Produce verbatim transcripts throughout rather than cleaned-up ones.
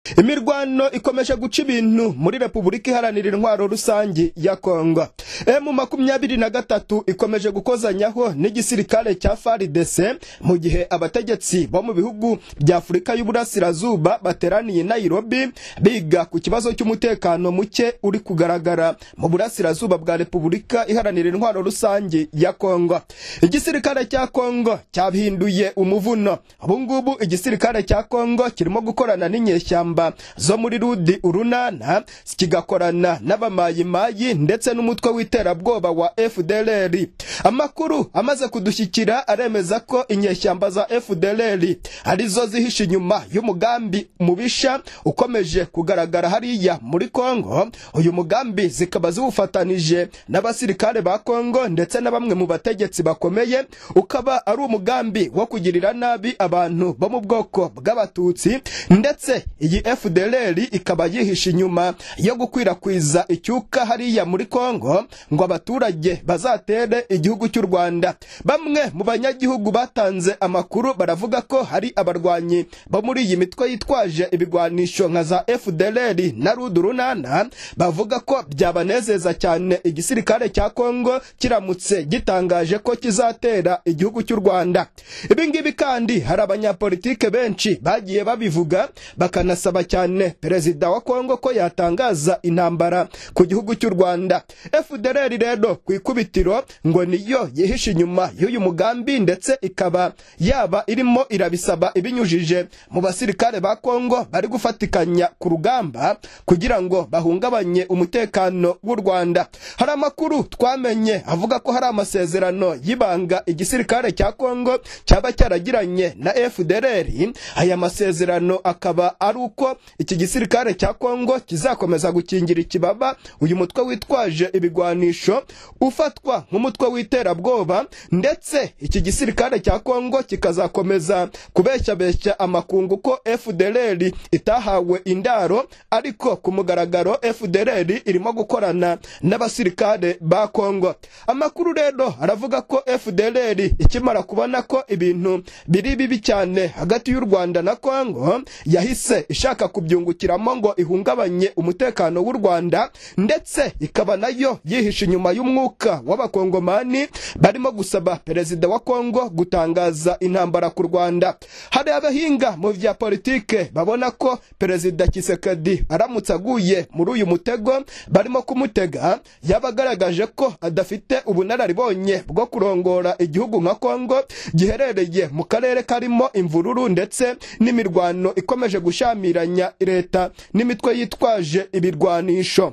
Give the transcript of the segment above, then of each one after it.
Imirwano ikomeje guca ibintu muri Repubulika Iharanira Intwaro Rusangi ya Kongo. M makumyabiri na gatatu ikomeje gukozanyaho n'igisirikare cya F A R D C mu gihe abategetsi bo mu bihugu bya Afurika y'Uburasirazuba bateraniye Nairobi biga ku kibazo cy'umutekano muke uri kugaragara mu burasirazuba bwa Repubulika Iharanira Intwaro Rusangi ya Kongo. Igisirikare cya Kongo cyabihinduye umuvuno. Ubungubu igisirikare cya Kongo kirimo gukorana n'inyeshyamba zo muri Rudi urunana kigakorana n'abamayimayi ndetse n'umutwe w'iterabwoba wa F D L R. Amakuru amaze kudushyikira aremeza ko inyeshyamba za F D L R arizo zihisha inyuma y'umugambi mubisha ukomeje kugaragara hariya muri Kongo. Uyu mugambi zikaba ziwufatanije n'abasirikare ba Kongo ndetse na bamwe mu bategetsi bakomeye, ukaba ari umugambi wo kugirira nabi abantu bo mu bwoko bw'abatutsi, ndetse iyi F D L R ikaba yihisha inyuma yo gukwirakwiza icyuka hariya muri Kongo ngo abaturage bazatere igihugu cy'u Rwanda. Bamwe mu banyagihugu batanze amakuru baravuga ko hari abarwanyi bo muri iyi mitwe yitwaje ibigwanisho nka za F D L R na Rudi urunana bavuga ko byabanezeza cyane igisirikare cya Kongo kiramutse gitangaje ko kizatera igihugu cy'u Rwanda. Ibi ngibi kandi hari abanyapolitike benshi bagiye babivuga bakanasaba cyane perezida wa Kongo ko yatangaza intambara ku gihugu cy'u Rwanda. F D L R rero ku ikubitiro ngo niyo yihisha inyuma y'uyu mugambi, ndetse ikaba yaba irimo irabisaba ibinyujije mu basirikare ba Kongo bari gufatikanya ku rugamba kugira ngo bahungabanye umutekano w'u Rwanda. Hari amakuru twamenye avuga ko hari amasezerano y'ibanga igisirikare cya Kongo cyaba cyaragiranye na F D L R. Aya masezerano akaba ari uko iki gisirikare cya Kongo kizakomeza gukingira ikibaba uyu mutwe witwaje ibigwanisho ufatwa nk'umutwe w'iterabwoba, ndetse iki gisirikare cya Kongo kikazakomeza kubeshyabeshya amakungu ko F D L R itahawe indaro, ariko ku mugaragaro F D L R irimo gukorana n'abasirikare ba Kongo. Amakuru rero aravuga ko F D L R ikimara kubona ko ibintu biri bibi cyane hagati y'u Rwanda na Kongo, yahise ishaka kubyungukiramo ngo ihungabanye umutekano w'u Rwanda, ndetse ikaba nayo yihisha inyuma y'umwuka w'abakongomani barimo gusaba perezida wa Kongo gutangaza intambara ku Rwanda. Hari abahinga mu vya politike babona ko perezida Tshisekedi aramutse aguye muri uyu mutego barimo kumutega, yabagaragaje ko adafite ubunararibonye bwo kurongora igihugu nka Kongo giherereye mu karere karimo imvururu ndetse n'imirwano ikomeje gushamiranya leta n'imitwe yitwaje ibirwanisho.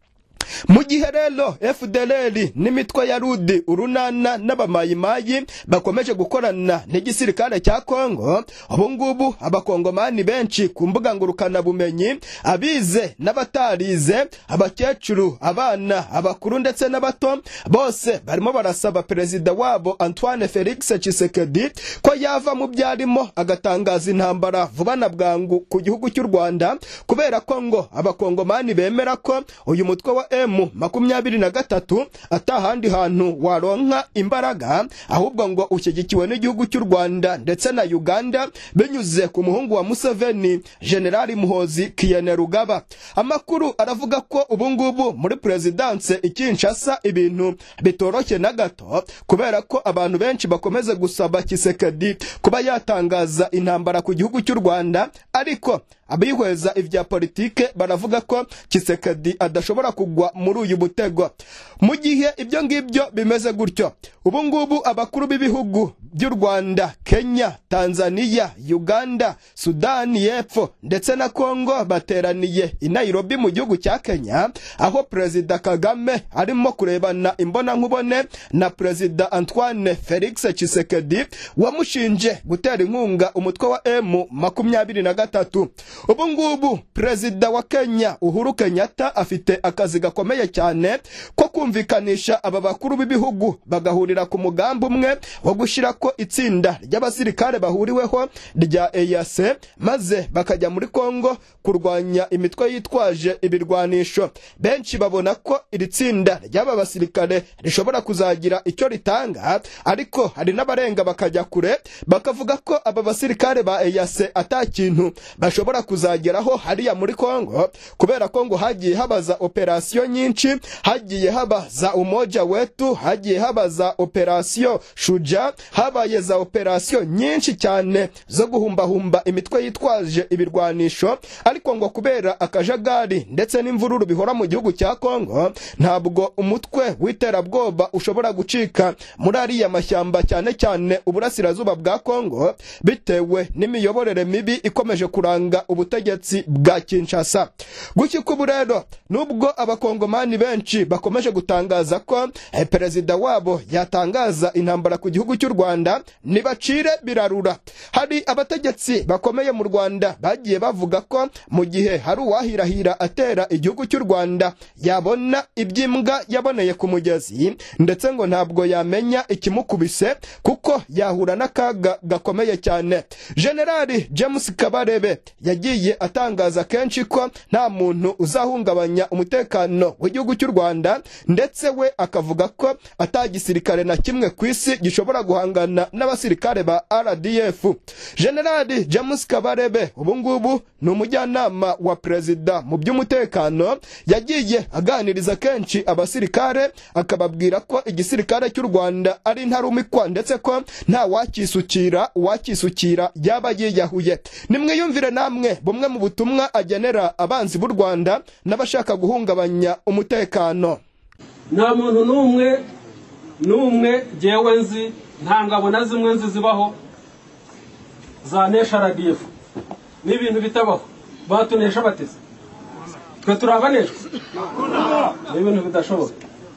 Mu gihe rero F D L R n'imitwe ya Rudi urunana n'abamayimayi bakomeje gukorana n'igisirikare cya Kongo, ubungubu abakongomani benshi ku mbuga ngurukana bumenyi, abize n'abatarize, abakecuru, abana, abakuru ndetse n'abato, bose barimo barasaba perezida wabo Antoine Felix Tshisekedi ko yava mu byarimo agatangaza intambara vuba na bwangu ku gihugu cy'u Rwanda, kubera ko ngo abakongomani bemera ko uyu mutwe wa M makumyabiri na gatatu atahandi hantu waronka imbaraga ahubwo ngo ushyigikiwe n'igihugu cy'u Rwanda ndetse na Uganda binyuze ku muhungu wa Museveni, General Muhozi Kainerugaba. Amakuru aravuga ko ubungubu muri presidence ikinshasa ibintu bitoroshye na gato, kubera ko abantu benshi bakomeze gusaba Tshisekedi kuba yatangaza intambara ku gihugu cy'u Rwanda, ariko abihweza ivya politike baravuga ko Tshisekedi adashobora kugwa muri uyu mutego. Mu gihe ibyo ngibyo bimeze gutyo, ubungubu abakuru b'ibihugu by'u Rwanda, Kenya, Tanzania, Uganda, Sudani y'Epfo ndetse na Kongo bateraniye i Nairobi mu gihugu cya Kenya, aho Perezida Kagame arimo kurebana imbona nkubone na Perezida Antoine Felix Tshisekedi wamushinje gutera inkunga umutwe wa M makumyabiri na gatatu. Ubungubu Perezida wa Kenya Uhuru Kenyatta afite akazi gakomeye cyane ko kumvikanisha aba bakuru b'ibihugu bagahurira ku mugambi umwe wo gushyira ko itsinda ry'abasirikare bahuriweho rya E A C maze bakajya muri Kongo kurwanya imitwe yitwaje ibirwanisho. Benshi babona ko iri tsinda ry'aba basirikare rishobora kuzagira icyo ritanga, ariko hari n'abarenga bakajya kure bakavuga ko aba basirikare ba E A C atakintu bashobora kuzageraho hariya muri Kongo, kubera ko ngo hagiye habaza operasiyo nyinshi, hagiye habaza umoja wetu, hagiye habaza operasiyo Shuja, habaye za operasiyo nyinshi cyane zo guhumbahumba imitwe yitwaje ibirwanisho, ariko ngo kubera akajagari ndetse n'imvururu bihora mu gihugu cya Kongo, ntabwo umutwe w'iterabwoba ushobora gucika muri ariya mashyamba, cyane cyane uburasirazuba bwa Kongo, bitewe n'imiyoborere mibi ikomeje kuranga ubutegetsi bwa Kinshasa. Gushyika ubu rero, nubwo abakongomani benshi bakomeje gutangaza ko eh, perezida wabo yatangaza intambara ku gihugu cy'u Rwanda, nibacire birarura. Hari abategetsi bakomeye mu Rwanda bagiye bavuga ko mu gihe hari uwahirahira atera igihugu cy'u Rwanda yabona ibyimbwa yaboneye ku mugezi, ndetse ngo ntabwo yamenya ikimukubise kuko yahura n'akaga gakomeye cyane. Generali James Kabarebe yagiye atangaza kenshi ko nta muntu uzahungabanya umutekano w'igihugu cy'u Rwanda, ndetse we akavuga ko atagisirikare na kimwe ku isi gishobora guhangana n'abasirikare ba R D F. Generali James Kabarebe ubu ngubu ni umujyanama wa perezida mu by'umutekano, yagiye aganiriza kenshi abasirikare akababwira ko igisirikare cy'u Rwanda ari ntarumikwa, ndetse ko nta wakisukira wakisukira yaba yiyahuye. Nimwiyumvire namwe bumwe mu butumwa agenera abanzi b'u Rwanda n'abashaka guhungabanya umutekano. Nta muntu n'umwe n'umwe jewe nzi, nta ngabo na zimwe nzi zibaho zanesha R D F. Ni ibintu bitabaho. Batunesha bateze. Twe turabaneshwa. Ni ibintu bidashoboka.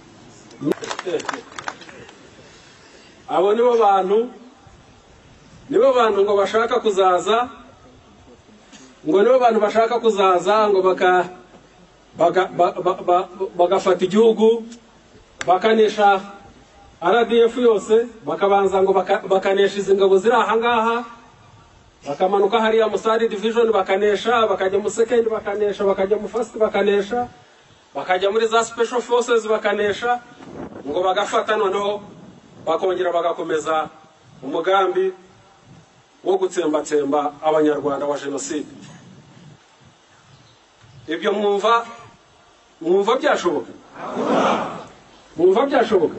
Abo nibo bantu nibo bantu ngo bashaka kuzaza ngo nibo bantu bashaka kuzaza ngo baka bagafata igihugu bakanesha R D F yose, bakabanza ngo bakanesha izi ngabo ziri aha ngaha, bakamanuka hariya Musari division bakanesha, bakajya mu second bakanesha, bakajya mu first bakanesha, bakajya muri za special forces bakanesha, ngo bagafata noneho bakongera bagakomeza umugambi wo gutsembatsemba abanyarwanda wa genocide. Ibyo mwumva mwumva byashoboka? Mwumva byashoboka?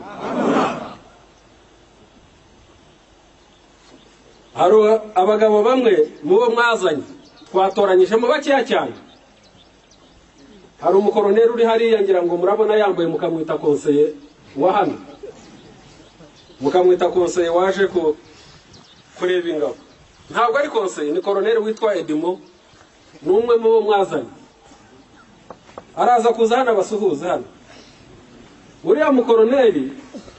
Haro abagabo bamwe mubo mwazanye twatoranyije mu bakeya cyane. Hari umukoroneri uri hariya ngira ngo murabona yambaye mukamwita konseye wa hano, mukamwita konseye waje ko kureba ingabo. Ntabwo ari konseye, ni koroneri witwa Edimo, numwe mubo mwazanye. Araza kuza hano basuhuza hano. Uriya mukoroneri